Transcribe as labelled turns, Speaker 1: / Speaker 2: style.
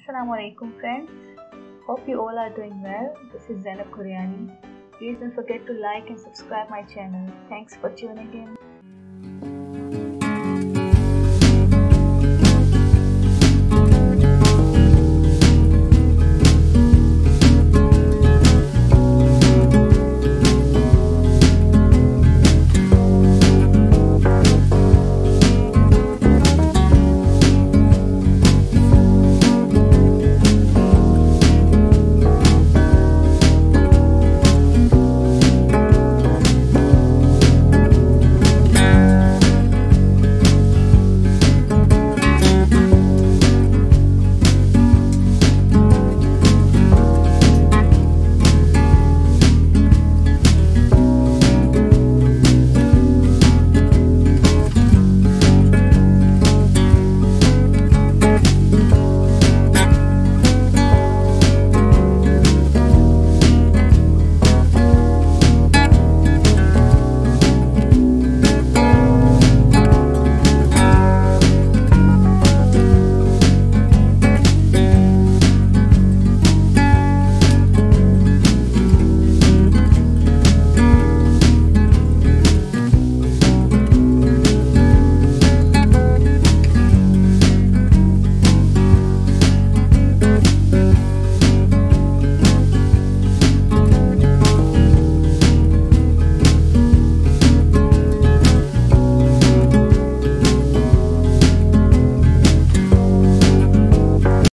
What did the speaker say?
Speaker 1: Assalamu alaikum friends. Hope you all are doing well. This is Zainab Koreani. Please don't forget to like and subscribe my channel. Thanks for tuning in.